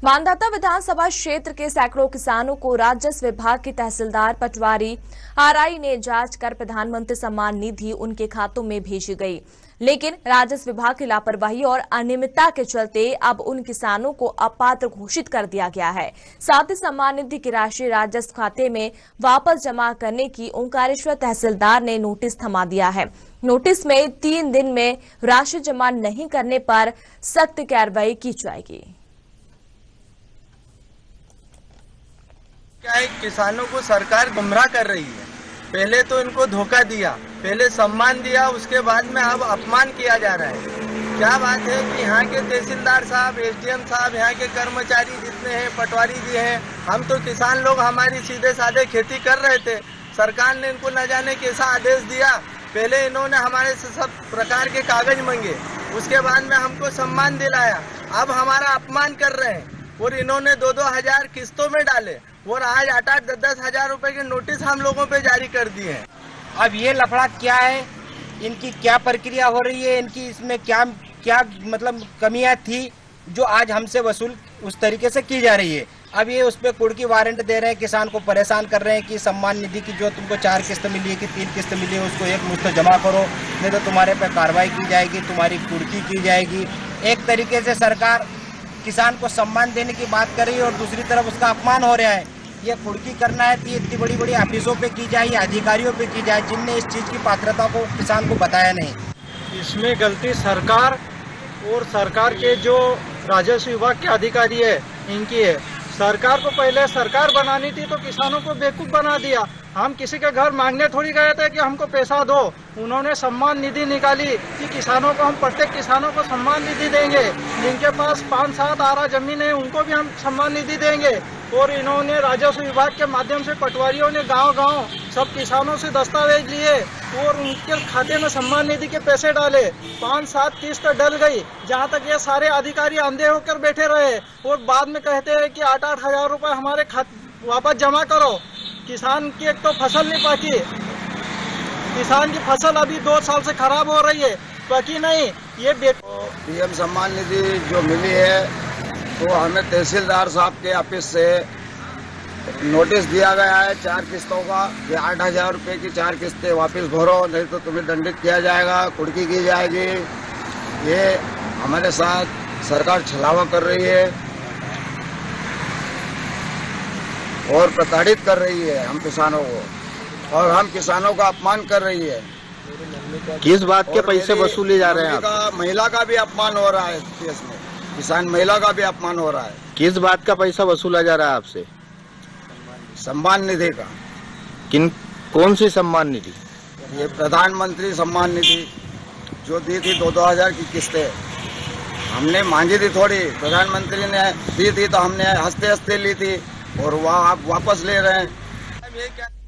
मानदाता विधानसभा क्षेत्र के सैकड़ों किसानों को राजस्व विभाग की तहसीलदार पटवारी आरआई ने जांच कर प्रधानमंत्री सम्मान निधि उनके खातों में भेजी गई, लेकिन राजस्व विभाग की लापरवाही और अनियमितता के चलते अब उन किसानों को अपात्र घोषित कर दिया गया है। साथ ही सम्मान निधि की राशि राजस्व खाते में वापस जमा करने की ओंकारेश्वर तहसीलदार ने नोटिस थमा दिया है। नोटिस में 3 दिन में राशि जमा नहीं करने पर सख्त कार्रवाई की जाएगी। क्या है, किसानों को सरकार गुमराह कर रही है। पहले तो इनको धोखा दिया, पहले सम्मान दिया, उसके बाद में अब अपमान किया जा रहा है। क्या बात है कि यहाँ के तहसीलदार साहब, एसडीएम साहब, यहाँ के कर्मचारी जितने हैं, पटवारी जी हैं, हम तो किसान लोग हमारी सीधे साधे खेती कर रहे थे। सरकार ने इनको न जाने कैसा आदेश दिया। पहले इन्होंने हमारे से सब प्रकार के कागज मांगे, उसके बाद में हमको सम्मान दिलाया। अब हमारा अपमान कर रहे हैं और इन्होंने 2-2 हजार किस्तों में डाले और आज 8-10 हजार रुपए के नोटिस हम लोगों पे जारी कर दिए हैं। अब ये लफड़ा क्या है, इनकी क्या प्रक्रिया हो रही है, इनकी इसमें क्या क्या मतलब कमियां थी जो आज हमसे वसूल उस तरीके से की जा रही है। अब ये उस पर कुड़ की वारंट दे रहे हैं, किसान को परेशान कर रहे हैं कि सम्मान निधि की जो तुमको 4 किस्त मिली है कि 3 किस्त मिली है उसको एक मुश्त जमा करो, नहीं तो तुम्हारे पे कार्रवाई की जाएगी, तुम्हारी कुड़की की जाएगी। एक तरीके से सरकार किसान को सम्मान देने की बात कर रही है और दूसरी तरफ उसका अपमान हो रहा है। ये कुड़की करना है कि इतनी बड़ी बड़ी ऑफिसों पे की जाए या अधिकारियों पे की जाए जिनने इस चीज़ की पात्रता को किसान को बताया नहीं। इसमें गलती सरकार और सरकार के जो राजस्व विभाग के अधिकारी है इनकी है। सरकार को पहले सरकार बनानी थी तो किसानों को बेवकूफ़ बना दिया। हम किसी के घर मांगने थोड़ी गए थे कि हमको पैसा दो। उन्होंने सम्मान निधि निकाली कि किसानों को हम प्रत्येक किसानों को सम्मान निधि देंगे, जिनके पास 5-7 आरा जमीन है उनको भी हम सम्मान निधि देंगे। और इन्होंने राजस्व विभाग के माध्यम से पटवारियों ने गांव-गांव सब किसानों से दस्तावेज लिए और उनके खाते में सम्मान निधि के पैसे डाले। 5-7 किस्त डल गई, जहां तक ये सारे अधिकारी अंधे होकर बैठे रहे और बाद में कहते हैं कि 8-8 हजार रुपये हमारे खाते वापस जमा करो। किसान की एक तो फसल नहीं पाकी, किसान की फसल अभी 2 साल से खराब हो रही है, बाकी नहीं। ये पीएम सम्मान निधि जो मिली है तो हमें तहसीलदार साहब के ऑफिस से नोटिस दिया गया है 4 किस्तों का कि 8 हजार रुपये की 4 किस्तें वापस भरो, नहीं तो तुम्हें दंडित किया जाएगा, कुड़की की जाएगी। ये हमारे साथ सरकार छलावा कर रही है और प्रताड़ित कर रही है हम किसानों को, और हम किसानों का अपमान कर रही है। किस बात के पैसे वसूले जा रहे हैं आप? महिला का भी अपमान हो रहा है इस केस में, किसान महिला का भी अपमान हो रहा है। किस बात का पैसा वसूला जा रहा है आपसे? सम्मान निधि का। कौन सी सम्मान निधि? ये प्रधानमंत्री सम्मान निधि जो दी थी 2-2 हजार की किस्तें हमने मांगी थी, थोड़ी प्रधानमंत्री ने दी थी तो हमने हंसते हंसते ली थी और वह आप वापस ले रहे हैं।